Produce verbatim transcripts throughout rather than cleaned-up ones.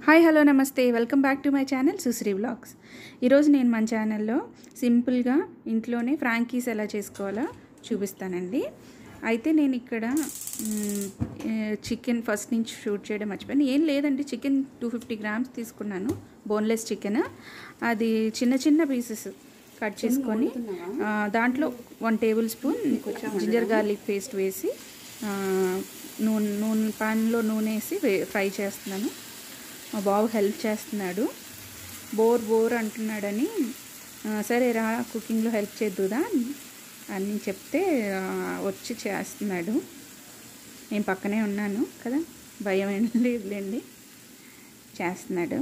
Hi hello namaste welcome back to my channel Sushri vlogs. ఈరోజు నేను మన ఛానల్లో సింపుల్గా ఇంట్లోనే ఫ్రాంకీస్ ఎలా చేసుకోవాలో చూపిస్తానండి. అయితే నేను ఇక్కడ చికెన్ ఫస్ట్ నుంచి షూట్ చేయడం మర్చిపోయాను. ఏం లేదండి, చికెన్ టూ ఫిఫ్టీ గ్రామ్స్ తీసుకున్నాను, బోన్లెస్ చికెన్. అది చిన్న చిన్న పీసెస్ కట్ చేసుకొని దాంట్లో one tablespoon ginger garlic paste వేసి నూనె నూనె పాన్లో నూనె వేసి ఫ్రై చేస్తున్నాను. మా బాబు హెల్ప్ చేస్తున్నాడు, బోర్ బోర్ అంటున్నాడని సరే రా కుకింగ్లో హెల్ప్ చేద్దుదా అని చెప్తే వచ్చి చేస్తున్నాడు. నేను పక్కనే ఉన్నాను కదా, భయం ఏం లేదులేండి, చేస్తున్నాడు.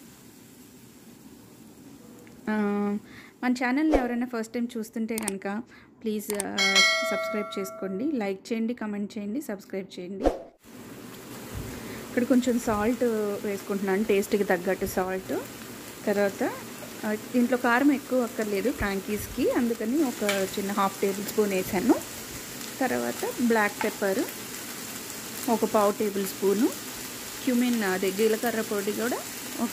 మన ఛానల్ని ఎవరైనా ఫస్ట్ టైం చూస్తుంటే కనుక ప్లీజ్ సబ్స్క్రైబ్ చేసుకోండి, లైక్ చేయండి, కమెంట్ చేయండి, సబ్స్క్రైబ్ చేయండి. ఇక్కడ కొంచెం సాల్ట్ వేసుకుంటున్నాను, టేస్ట్కి తగ్గట్టు సాల్ట్. తర్వాత దీంట్లో కారం ఎక్కువ అక్కర్లేదు ఫ్రాంకీస్కి, అందుకని ఒక చిన్న హాఫ్ టేబుల్ స్పూన్ వేసాను. తర్వాత బ్లాక్ పెప్పర్ ఒక పావు టేబుల్ స్పూను, క్యూమిన్ అదే జీలకర్ర పొడి కూడా ఒక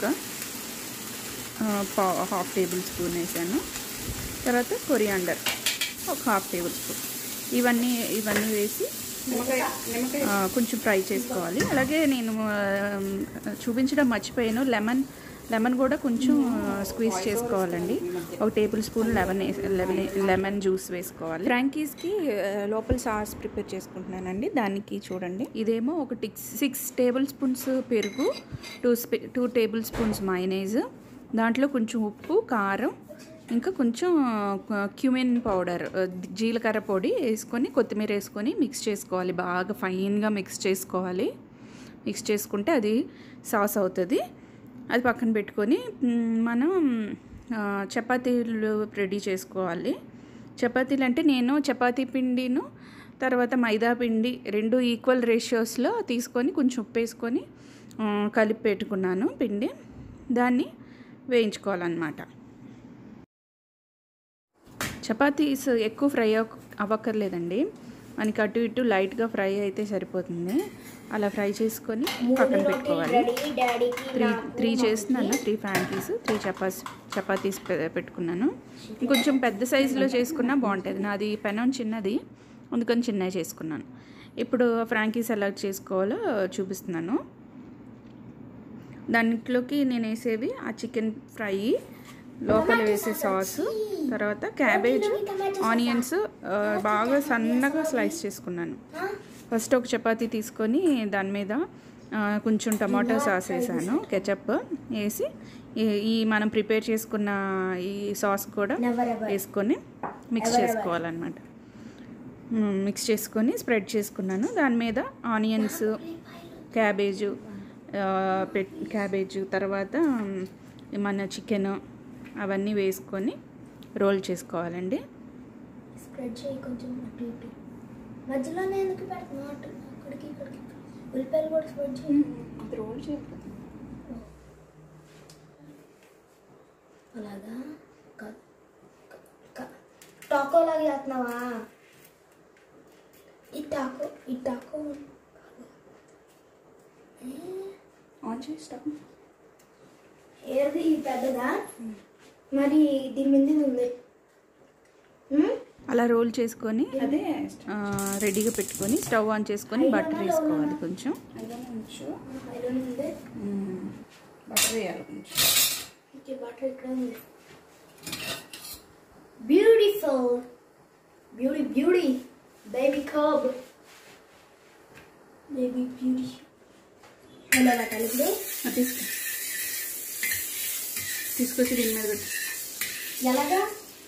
పావు హాఫ్ టేబుల్ స్పూన్ వేసాను. తర్వాత కొరియాండర్ ఒక హాఫ్ టేబుల్ స్పూన్. ఇవన్నీ ఇవన్నీ వేసి కొంచెం ఫ్రై చేసుకోవాలి. అలాగే నేను చూపించడం మర్చిపోయాను, లెమన్ లెమన్ కూడా కొంచెం స్క్వీజ్ చేసుకోవాలండి. ఒక tablespoon lemon lemon lemon juice వేసుకోవాలి. ఫ్రాంకీస్కి లోపల సాస్ ప్రిపేర్ చేసుకుంటున్నానండి. దానికి చూడండి, ఇదేమో ఒక సిక్స్ టేబుల్ స్పూన్స్ పెరుగు, two two tablespoons mayonnaise, దాంట్లో కొంచెం ఉప్పు, కారం, ఇంకా కొంచెం క్యూమిన్ పౌడర్ జీలకర్ర పొడి వేసుకొని కొత్తిమీర వేసుకొని మిక్స్ చేసుకోవాలి. బాగా ఫైన్గా మిక్స్ చేసుకోవాలి. మిక్స్ చేసుకుంటే అది సాస్ అవుతుంది. అది పక్కన పెట్టుకొని మనం చపాతీలు రెడీ చేసుకోవాలి. చపాతీలు అంటే నేను చపాతీ పిండిను తర్వాత మైదా పిండి రెండు ఈక్వల్ రేషియోస్లో తీసుకొని కొంచెం ఉప్పు వేసుకొని కలిపి పెట్టుకున్నాను పిండి. దాన్ని వేయించుకోవాలన్నమాట. చపాతీస్ ఎక్కువ ఫ్రై అవ్వక్కర్లేదండి, మనకి అటు ఇటు లైట్గా ఫ్రై అయితే సరిపోతుంది. అలా ఫ్రై చేసుకొని పక్కన పెట్టుకోవాలి. త్రీ త్రీ చేస్తున్నాను త్రీ ఫ్రాంకీస్ త్రీ చపాస్ చపాతీస్ పెట్టుకున్నాను. ఇంకొంచెం పెద్ద సైజులో చేసుకున్నా బాగుంటుంది. నాది పెనం చిన్నది, అందుకని చిన్నవి చేసుకున్నాను. ఇప్పుడు ఫ్రాంకీస్ ఎలా చేసుకోవాలో చూపిస్తున్నాను. దాంట్లోకి నేను వేసేవి ఆ చికెన్ ఫ్రై, లోపల వేసే సాసు, తర్వాత క్యాబేజ్, ఆనియన్స్ బాగా సన్నగా స్లైస్ చేసుకున్నాను. ఫస్ట్ ఒక చపాతీ తీసుకొని దాని మీద కొంచెం టమాటో సాస్ వేసాను, కెచప్ వేసి ఈ మనం ప్రిపేర్ చేసుకున్న ఈ సాస్ కూడా వేసుకొని మిక్స్ చేసుకోవాలన్నమాట. మిక్స్ చేసుకొని స్ప్రెడ్ చేసుకున్నాను. దాని మీద ఆనియన్స్, క్యాబేజు క్యాబేజు తర్వాత మన చికెన్ అవన్నీ వేసుకొని రోల్ చేసుకోవాలండి. స్ప్రెడ్ చేయి కొంచెం అటు ఇటు, మధ్యలోనే ఎందుకు పెడుతున్నావు? అక్కడికి ఇక్కడికి ఉల్లిపాయలు కూడా స్ప్రెడ్ చేయి. అది రోల్ చేయకపోతే అలాగా టాకో లాగా చేస్తున్నావా? ఈ టాకో ఈ టాకో ఆన్ చేస్తాం. ఏది పెద్దదా? మరి దీని మీద ఉంది. అలా రోల్ చేసుకొని అదే రెడీగా పెట్టుకొని స్టవ్ ఆన్ చేసుకొని బటర్ వేసుకోవాలి. కొంచెం బటర్ వేయాలి కొంచెం. బటర్ ఇక్కడ ఉంది. Beautiful beauty beauty baby cub baby beauty. ఎలా పెట్టాలి ఇప్పుడు? తీసుకో తీసుకొచ్చి దీని మీద పెట్టు. ఎలాగా?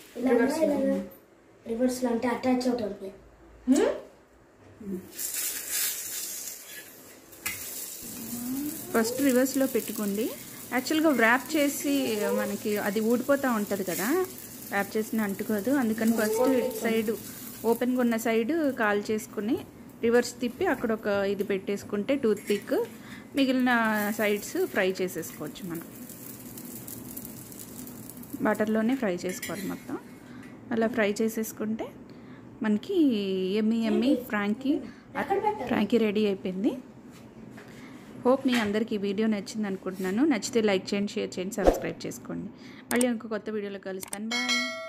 రివర్స్లో అంటే అటాచ్ అవుతుంది. ఫస్ట్ రివర్స్లో పెట్టుకోండి. యాక్చువల్గా ర్యాప్ చేసి మనకి అది ఊడిపోతూ ఉంటుంది కదా, ర్యాప్ చేసిన అంటుకోదు. అందుకని ఫస్ట్ సైడ్ ఓపెన్గా ఉన్న సైడ్ కాల్ చేసుకుని రివర్స్ తిప్పి అక్కడ ఒక ఇది పెట్టేసుకుంటే టూత్ పిక్, మిగిలిన సైడ్స్ ఫ్రై చేసేసుకోవచ్చు. మనం బటర్లోనే ఫ్రై చేసుకోవాలి మొత్తం. అలా ఫ్రై చేసేసుకుంటే మనకి ఎమ్మి ఎమ్మి ఫ్రాంకీ ఫ్రాంకీ రెడీ అయిపోయింది. హోప్ మీ అందరికీ ఈ వీడియో నచ్చింది అనుకుంటున్నాను. నచ్చితే లైక్ చేయండి, షేర్ చేయండి, సబ్స్క్రైబ్ చేసుకోండి. మళ్ళీ ఇంకో కొత్త వీడియోలో కలుస్తాను. బాయ్.